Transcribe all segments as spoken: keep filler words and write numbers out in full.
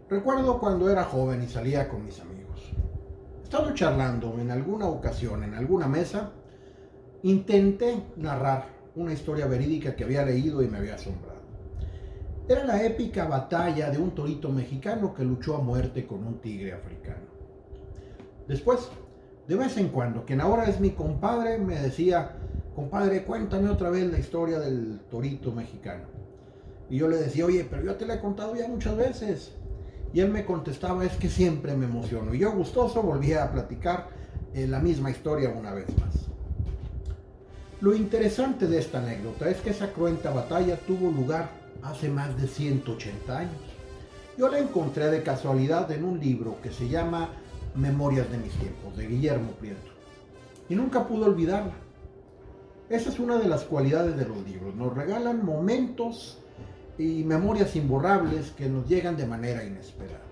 Recuerdo cuando era joven y salía con mis amigos. Estando charlando en alguna ocasión en alguna mesa, intenté narrar una historia verídica que había leído y me había asombrado. Era la épica batalla de un torito mexicano que luchó a muerte con un tigre africano. Después, de vez en cuando, quien ahora es mi compadre, me decía: compadre, cuéntame otra vez la historia del torito mexicano. Y yo le decía: oye, pero yo te la he contado ya muchas veces. Y él me contestaba: es que siempre me emociono. Y yo, gustoso, volvía a platicar eh, la misma historia una vez más. Lo interesante de esta anécdota es que esa cruenta batalla tuvo lugar hace más de ciento ochenta años. Yo la encontré de casualidad en un libro que se llama Memorias de mis tiempos, de Guillermo Prieto, y nunca pude olvidarla. Esa es una de las cualidades de los libros: nos regalan momentos y memorias imborrables que nos llegan de manera inesperada.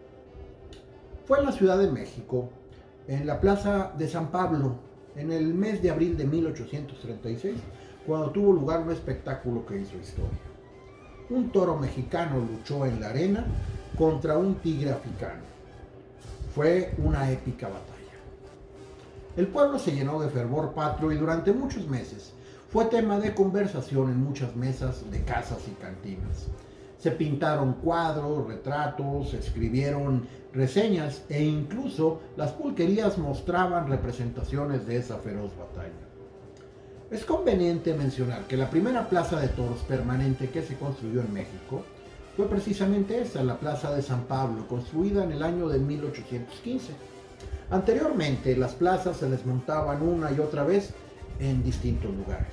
Fue en la Ciudad de México, en la Plaza de San Pablo, en el mes de abril de mil ochocientos treinta y seis, cuando tuvo lugar un espectáculo que hizo historia. Un toro mexicano luchó en la arena contra un tigre africano. Fue una épica batalla. El pueblo se llenó de fervor patrio y durante muchos meses fue tema de conversación en muchas mesas de casas y cantinas. Se pintaron cuadros, retratos, se escribieron reseñas e incluso las pulquerías mostraban representaciones de esa feroz batalla. Es conveniente mencionar que la primera plaza de toros permanente que se construyó en México fue precisamente esa, la Plaza de San Pablo, construida en el año de mil ochocientos quince. Anteriormente, las plazas se desmontaban una y otra vez en distintos lugares.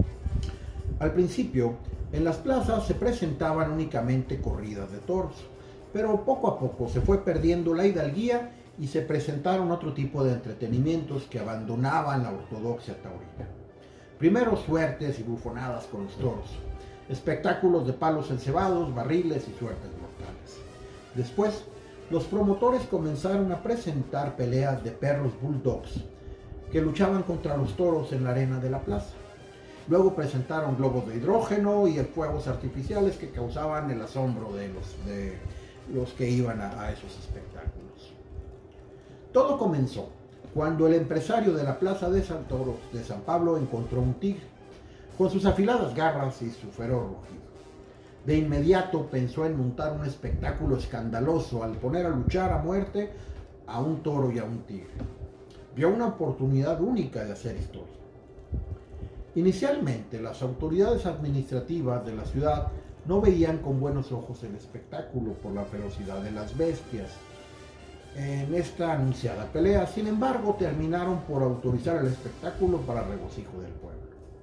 Al principio, en las plazas se presentaban únicamente corridas de toros, pero poco a poco se fue perdiendo la hidalguía y se presentaron otro tipo de entretenimientos que abandonaban la ortodoxia taurina. Primero suertes y bufonadas con los toros, espectáculos de palos encebados, barriles y suertes mortales. Después, los promotores comenzaron a presentar peleas de perros bulldogs que luchaban contra los toros en la arena de la plaza. Luego presentaron globos de hidrógeno y fuegos artificiales que causaban el asombro de los, de los que iban a, a esos espectáculos. Todo comenzó cuando el empresario de la Plaza de San Toros de San Pablo encontró un tigre, con sus afiladas garras y su feroz rugido. De inmediato pensó en montar un espectáculo escandaloso al poner a luchar a muerte a un toro y a un tigre. Vio una oportunidad única de hacer historia. Inicialmente, las autoridades administrativas de la ciudad no veían con buenos ojos el espectáculo por la ferocidad de las bestias en esta anunciada pelea. Sin embargo, terminaron por autorizar el espectáculo para regocijo del pueblo.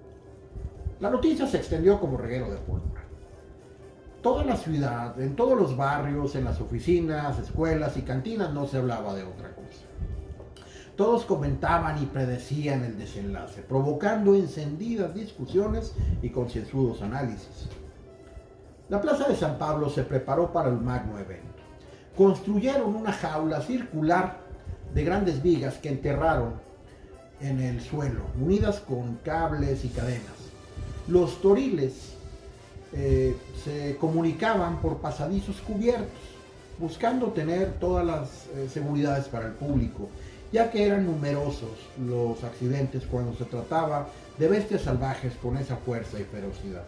La noticia se extendió como reguero de pólvora. Toda la ciudad, en todos los barrios, en las oficinas, escuelas y cantinas, no se hablaba de otra cosa. Todos comentaban y predecían el desenlace, provocando encendidas discusiones y concienzudos análisis. La Plaza de San Pablo se preparó para el magno evento. Construyeron una jaula circular de grandes vigas que enterraron en el suelo, unidas con cables y cadenas. Los toriles eh, se comunicaban por pasadizos cubiertos, buscando tener todas las eh, seguridades para el público, ya que eran numerosos los accidentes cuando se trataba de bestias salvajes con esa fuerza y ferocidad.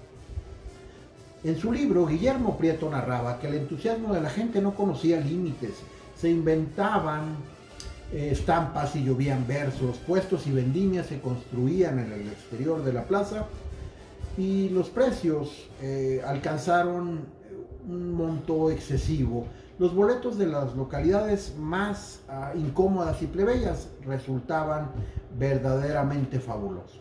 En su libro, Guillermo Prieto narraba que el entusiasmo de la gente no conocía límites, se inventaban eh, estampas y llovían versos, puestos y vendimias se construían en el exterior de la plaza y los precios eh, alcanzaron un monto excesivo. Los boletos de las localidades más uh, incómodas y plebeyas resultaban verdaderamente fabulosos.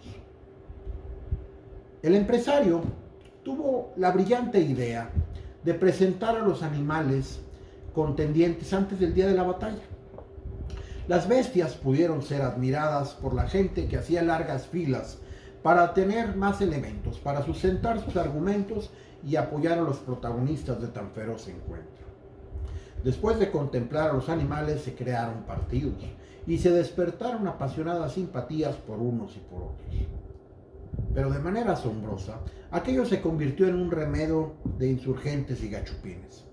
El empresario tuvo la brillante idea de presentar a los animales contendientes antes del día de la batalla. Las bestias pudieron ser admiradas por la gente que hacía largas filas para tener más elementos, para sustentar sus argumentos y apoyar a los protagonistas de tan feroz encuentro. Después de contemplar a los animales se crearon partidos y se despertaron apasionadas simpatías por unos y por otros. Pero de manera asombrosa, aquello se convirtió en un remedo de insurgentes y gachupines.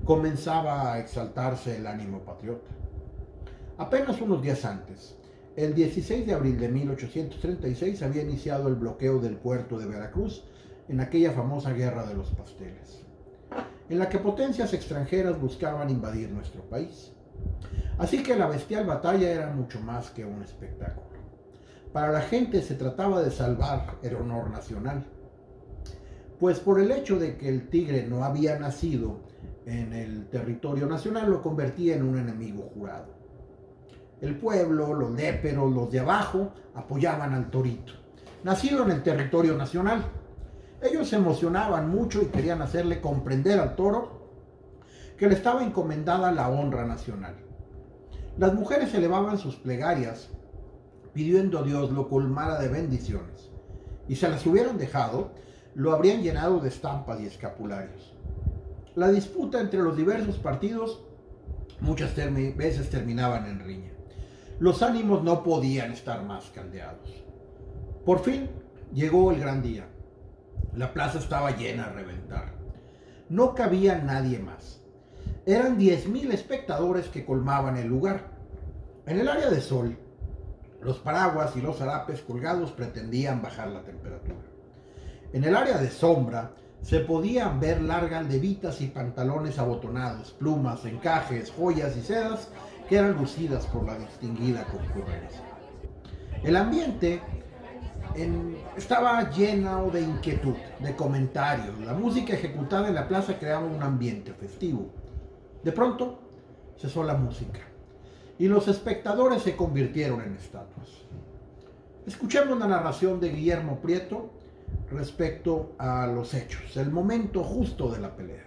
comenzaba a exaltarse el ánimo patriota. Apenas unos días antes, el dieciséis de abril de mil ochocientos treinta y seis, había iniciado el bloqueo del puerto de Veracruz en aquella famosa Guerra de los Pasteles, en la que potencias extranjeras buscaban invadir nuestro país. Así que la bestial batalla era mucho más que un espectáculo. Para la gente se trataba de salvar el honor nacional, pues por el hecho de que el tigre no había nacido en el territorio nacional, lo convertía en un enemigo jurado. El pueblo, los léperos, los de abajo, apoyaban al torito, nacido en el territorio nacional. Ellos se emocionaban mucho y querían hacerle comprender al toro que le estaba encomendada la honra nacional. Las mujeres elevaban sus plegarias pidiendo a Dios lo colmara de bendiciones, y si las hubieran dejado, lo habrían llenado de estampas y escapularios. La disputa entre los diversos partidos muchas termi- veces terminaban en riña. Los ánimos no podían estar más caldeados. Por fin llegó el gran día. La plaza estaba llena a reventar. No cabía nadie más. Eran diez mil espectadores que colmaban el lugar. En el área de sol, los paraguas y los zarapes colgados pretendían bajar la temperatura. En el área de sombra se podían ver largas levitas y pantalones abotonados, plumas, encajes, joyas y sedas que eran lucidas por la distinguida concurrencia. El ambiente en, estaba lleno de inquietud, de comentarios. La música ejecutada en la plaza creaba un ambiente festivo. De pronto cesó la música y los espectadores se convirtieron en estatuas. Escuchemos la narración de Guillermo Prieto respecto a los hechos, el momento justo de la pelea.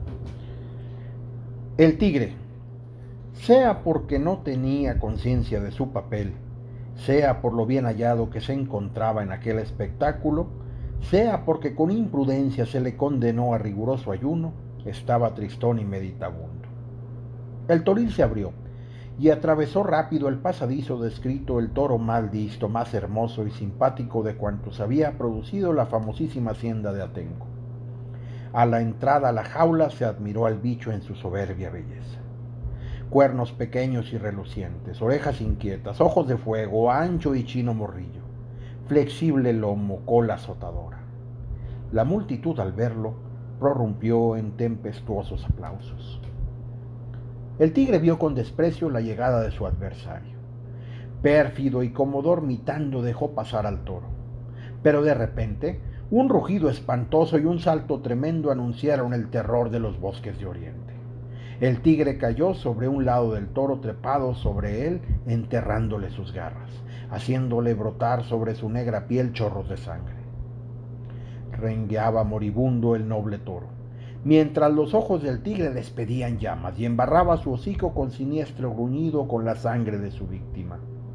El tigre, sea porque no tenía conciencia de su papel, sea por lo bien hallado que se encontraba en aquel espectáculo, sea porque con imprudencia se le condenó a riguroso ayuno, estaba tristón y meditabundo. El toril se abrió y atravesó rápido el pasadizo descrito el toro mal visto, más hermoso y simpático de cuantos había producido la famosísima hacienda de Atenco. A la entrada a la jaula se admiró al bicho en su soberbia belleza. Cuernos pequeños y relucientes, orejas inquietas, ojos de fuego, ancho y chino morrillo, flexible lomo, cola azotadora. La multitud al verlo prorrumpió en tempestuosos aplausos. El tigre vio con desprecio la llegada de su adversario. Pérfido y como dormitando dejó pasar al toro. Pero de repente, un rugido espantoso y un salto tremendo anunciaron el terror de los bosques de Oriente. El tigre cayó sobre un lado del toro, trepado sobre él, enterrándole sus garras, haciéndole brotar sobre su negra piel chorros de sangre. Rengueaba moribundo el noble toro, mientras los ojos del tigre despedían llamas y embarraba su hocico con siniestro gruñido con la sangre de su víctima.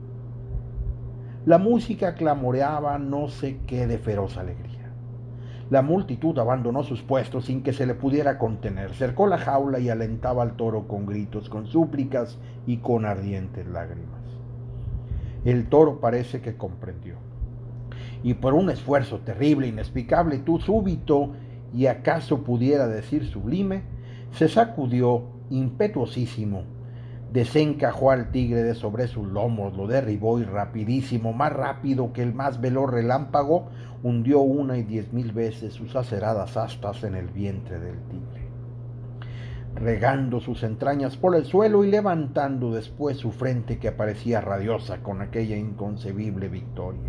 La música clamoreaba no sé qué de feroz alegría. La multitud abandonó sus puestos sin que se le pudiera contener, cercó la jaula y alentaba al toro con gritos, con súplicas y con ardientes lágrimas. El toro parece que comprendió, y por un esfuerzo terrible, inexplicable, tú súbito y acaso pudiera decir sublime, se sacudió impetuosísimo, desencajó al tigre de sobre sus lomos, lo derribó y rapidísimo, más rápido que el más veloz relámpago, hundió una y diez mil veces sus aceradas astas en el vientre del tigre, regando sus entrañas por el suelo y levantando después su frente que aparecía radiosa con aquella inconcebible victoria.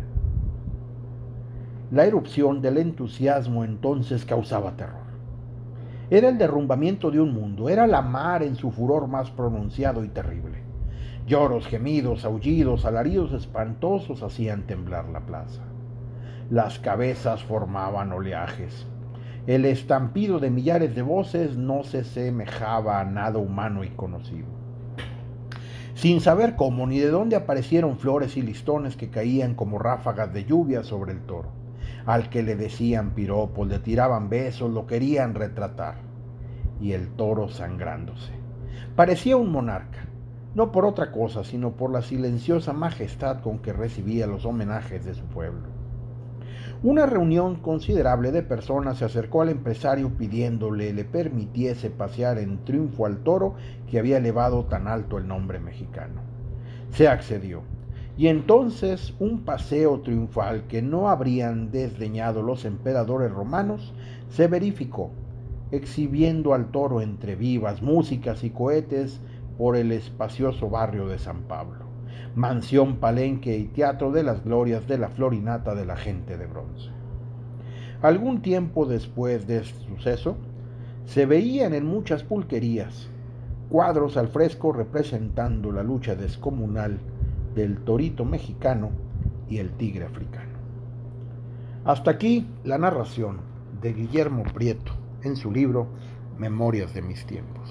La erupción del entusiasmo entonces causaba terror. Era el derrumbamiento de un mundo, era la mar en su furor más pronunciado y terrible. Lloros, gemidos, aullidos, alaridos espantosos hacían temblar la plaza. Las cabezas formaban oleajes. El estampido de millares de voces no se semejaba a nada humano y conocido. Sin saber cómo ni de dónde aparecieron flores y listones que caían como ráfagas de lluvia sobre el toro. Al que le decían piropos, le tiraban besos, lo querían retratar. Y el toro sangrándose. Parecía un monarca, no por otra cosa, sino por la silenciosa majestad con que recibía los homenajes de su pueblo. Una reunión considerable de personas se acercó al empresario pidiéndole le permitiese pasear en triunfo al toro que había elevado tan alto el nombre mexicano. Se accedió, y entonces un paseo triunfal que no habrían desdeñado los emperadores romanos se verificó, exhibiendo al toro entre vivas músicas y cohetes por el espacioso barrio de San Pablo, mansión, palenque y teatro de las glorias de la florinata de la gente de bronce. Algún tiempo después de este suceso, se veían en muchas pulquerías cuadros al fresco representando la lucha descomunal del torito mexicano y el tigre africano. Hasta aquí la narración de Guillermo Prieto en su libro Memorias de mis tiempos.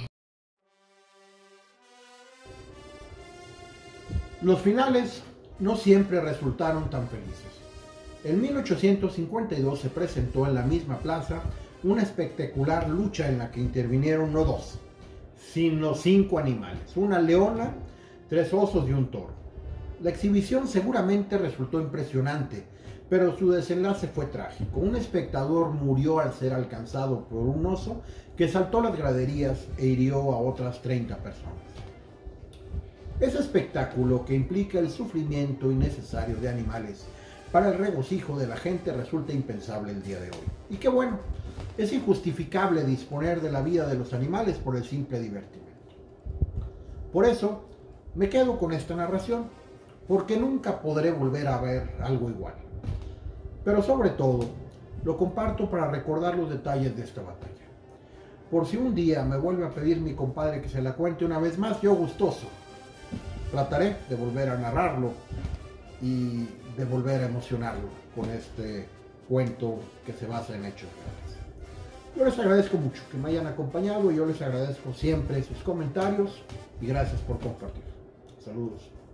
Los finales no siempre resultaron tan felices. En mil ochocientos cincuenta y dos se presentó en la misma plaza una espectacular lucha en la que intervinieron no dos, sino cinco animales, una leona, tres osos y un toro. La exhibición seguramente resultó impresionante, pero su desenlace fue trágico. Un espectador murió al ser alcanzado por un oso que saltó las graderías e hirió a otras treinta personas. Ese espectáculo, que implica el sufrimiento innecesario de animales para el regocijo de la gente, resulta impensable el día de hoy. Y qué bueno, es injustificable disponer de la vida de los animales por el simple divertimento. Por eso, me quedo con esta narración, porque nunca podré volver a ver algo igual. Pero sobre todo, lo comparto para recordar los detalles de esta batalla. Por si un día me vuelve a pedir mi compadre que se la cuente una vez más, yo gustoso. Trataré de volver a narrarlo y de volver a emocionarlo con este cuento que se basa en hechos reales. Yo les agradezco mucho que me hayan acompañado y yo les agradezco siempre sus comentarios y gracias por compartir. Saludos.